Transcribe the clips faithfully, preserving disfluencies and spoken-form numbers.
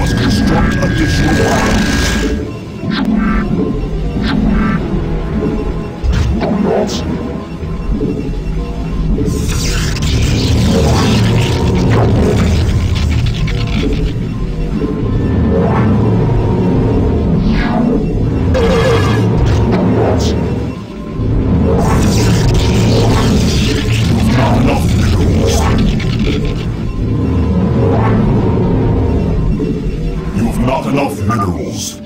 must construct additional rounds. Not enough minerals. You have not enough minerals.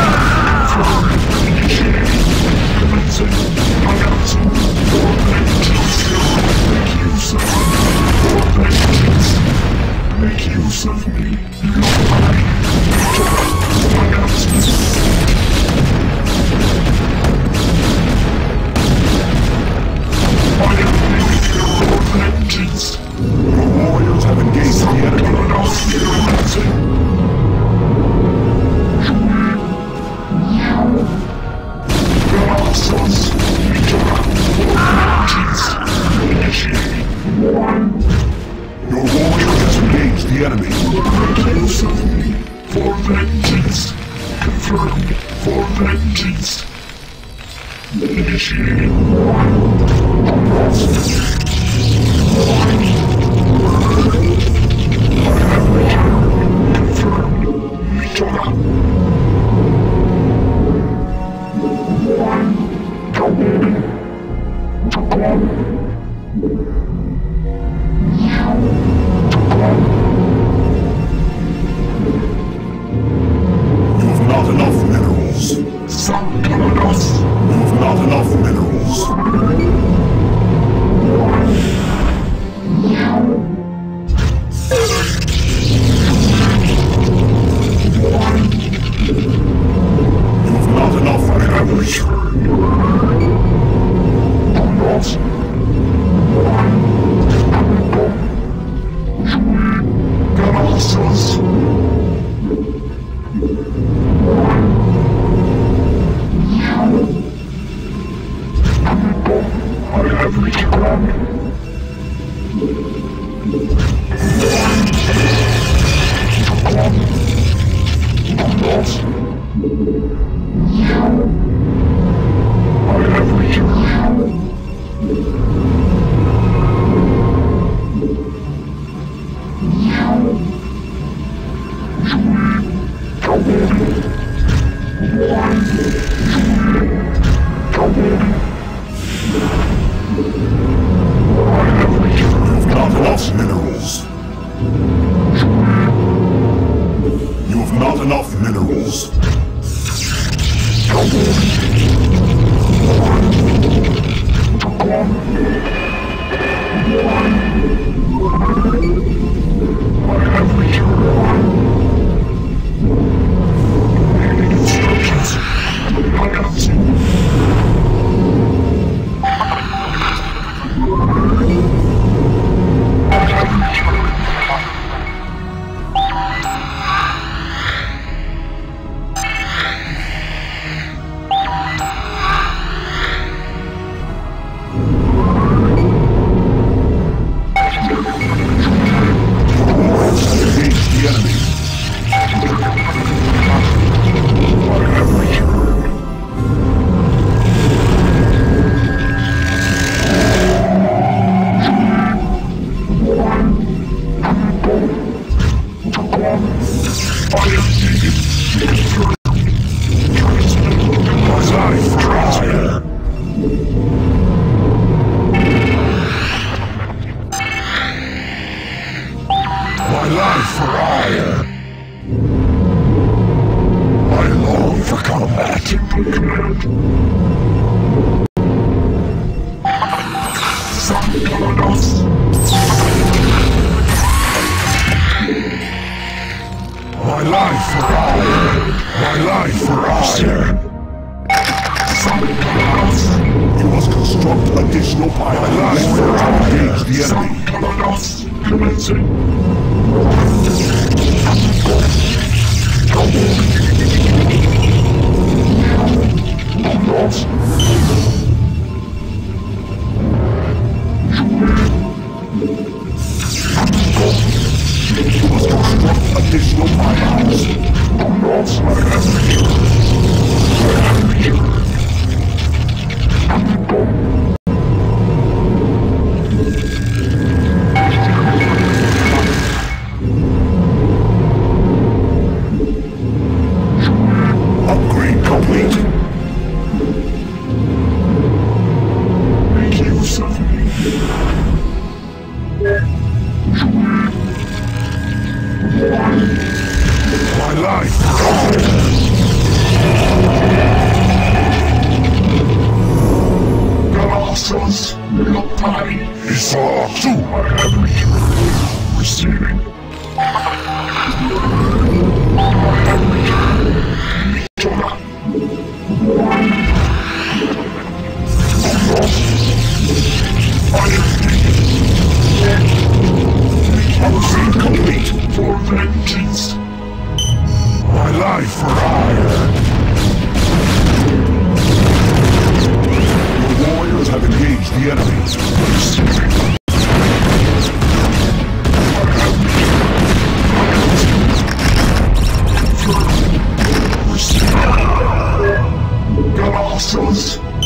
Commencing. I got some for vengeance.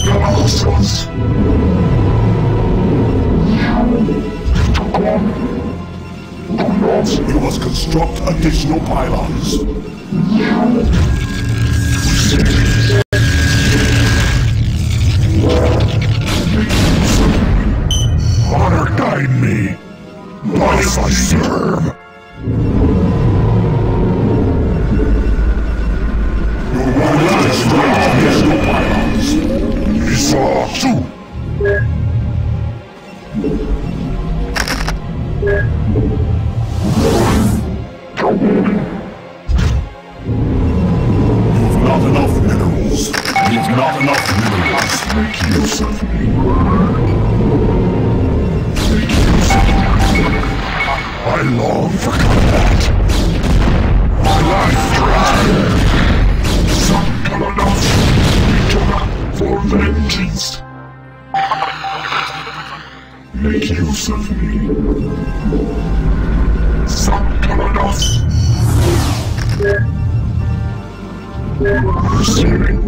Nonsense. You must construct additional pylons. Honor guide me. Why if I serve? You will destroy additional pylons. Esau, shoot! You've not enough minerals. You've not enough minerals. Make use of me. Make use of me. I long for combat. My life dry. Some Kalanos. Return for vengeance. Make use of me. Some Kalanos. Receiving.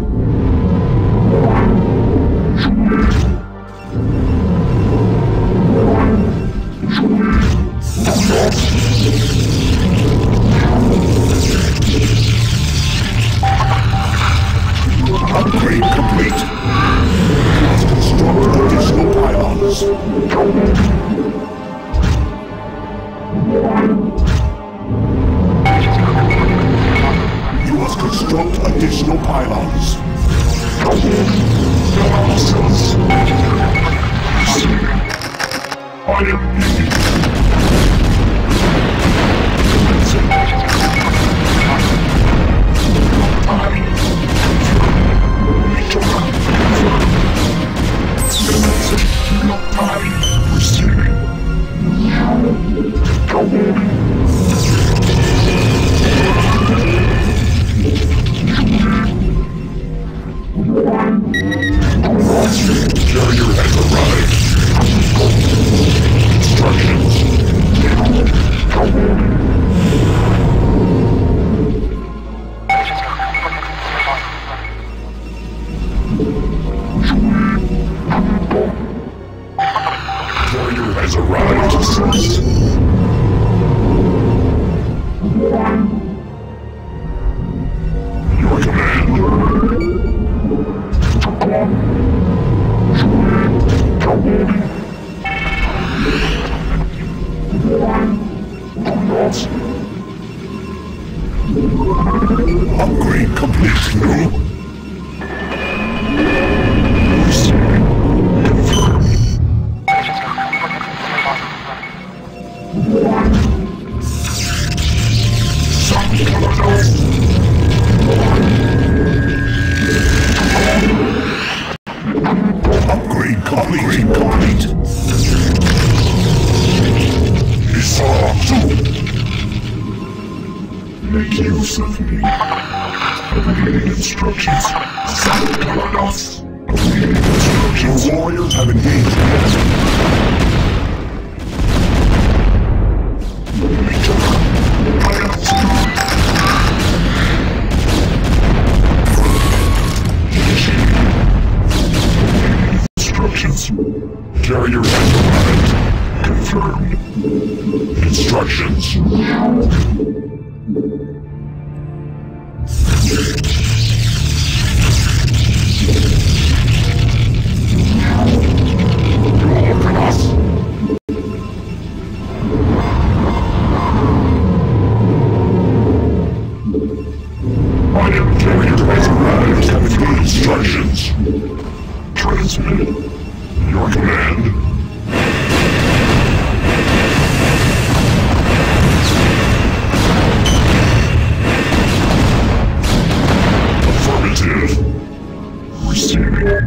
Upgrade complete. Must construct additional pylons. You must construct additional pylons. I am needed. Carrier has arrived. Instructions. Carrier has arrived, sis. Your command. Upgrade complete, no? Upgrade complete, complete. Esau, shoot! Make use of me. Awaiting instructions. Some Kalanos. Awaiting instructions. Your warriors have engaged the enemy. Instructions. Carrier has arrived. Confirmed. Instructions. I am carrier has arrived. Have any instructions. Transmit. Your command. Affirmative. Receiving.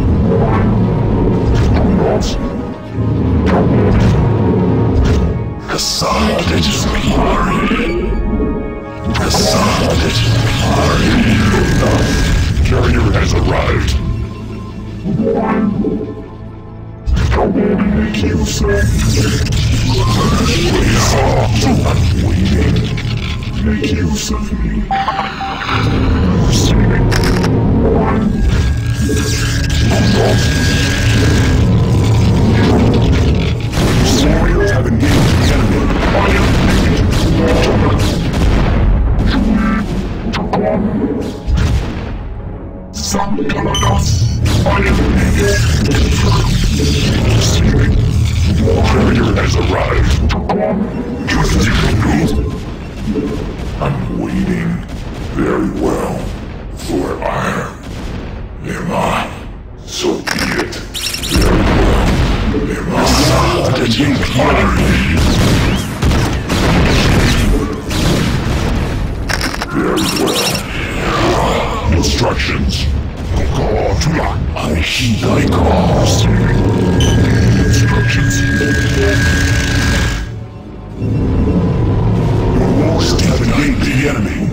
Cassandra Pari. Cassandra Pari. Carrier has arrived. Make use of I'm waiting. Make use of me. Receiving. Some Galadas. I am needed. Carrier has arrived. I'm waiting. Very well. For iron. Emma. So be it. Very well. Emma. What did you Very well. Instructions. I heed thy calls. Instructions. Your warriors have engaged the enemy.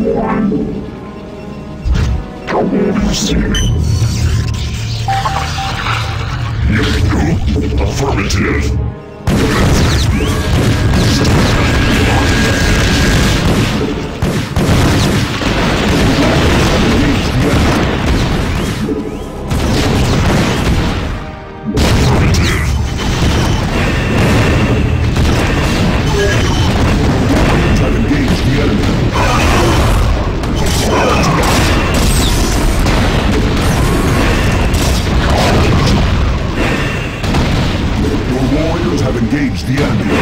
Affirmative. Engage the enemy.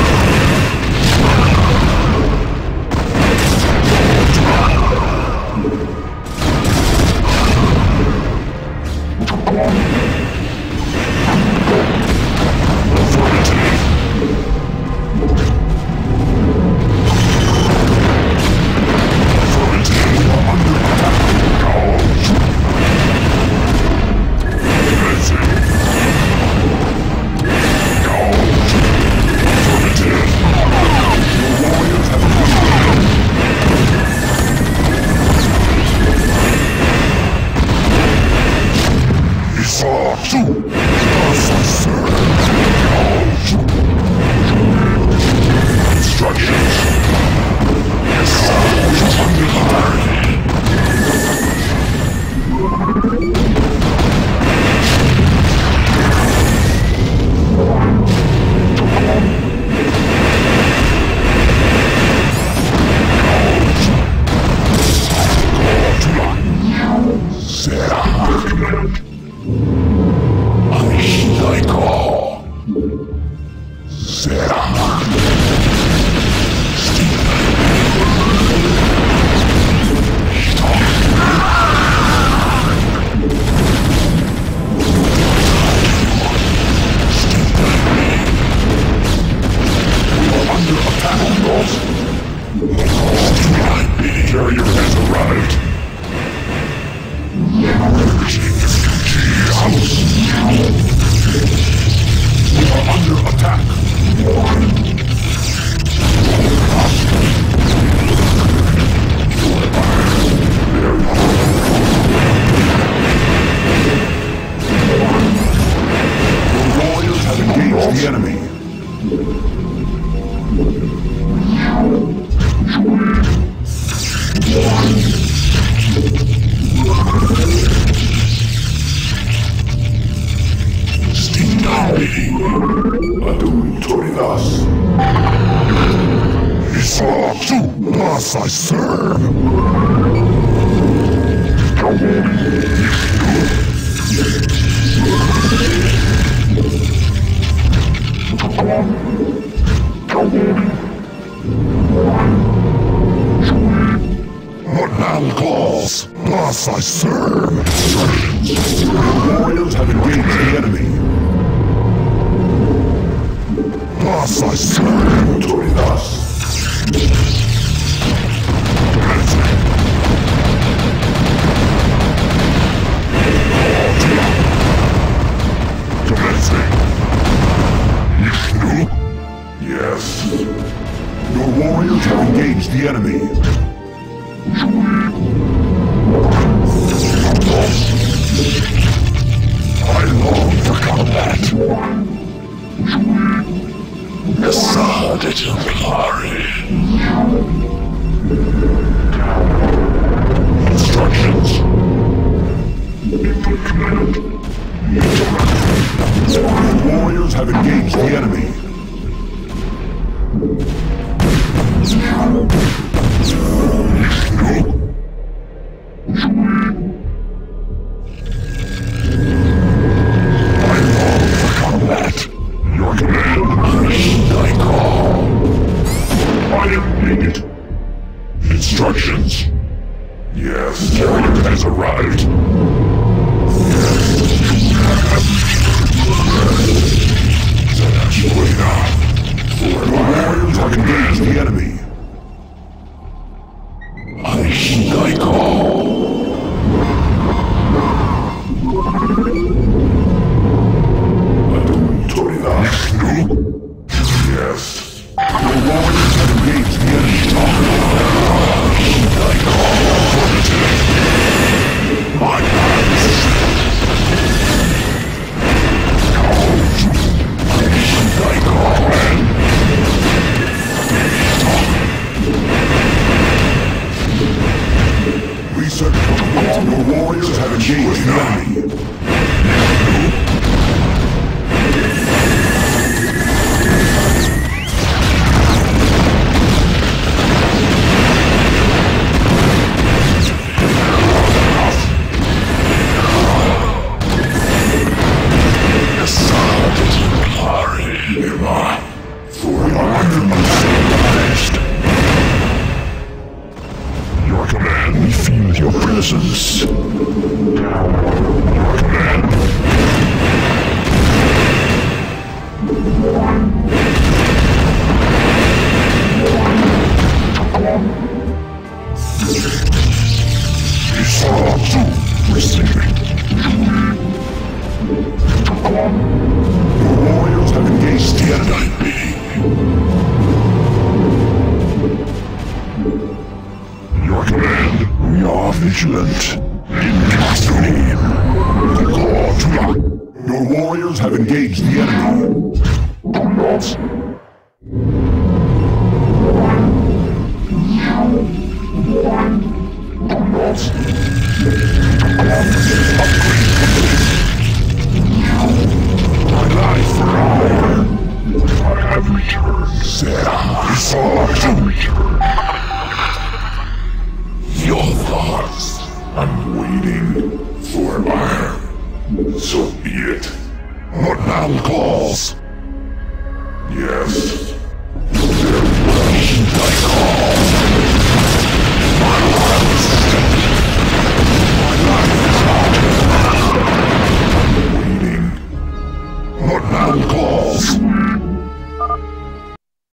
I serve! What battle calls? Thus I serve! The warriors have engaged the enemy. Thus I serve! Victory thus! Yes. Your warriors have engaged the enemy. I long for combat. Assad Exemplari. Instructions. Your warriors have engaged the enemy. has arrived. Wait up. For the warriors have engaged the enemy. I heed thy call. Yes. The warriors have engaged the enemy. I heed thy call. My hands. I heed thy call. Reset. The warriors have engaged the enemy. Your command, we feel your presence. Your command. Isarazu receiving. The warriors have engaged the enemy. Your command, we are vigilant. In God's name, the call to not. Your warriors have engaged the enemy. Do not. Do not. Upgrade complete. My life forever. I have returned. Sarah, I saw to return. Your thoughts. I'm waiting for fire. So be it. What now calls? Yes. There will be thy call.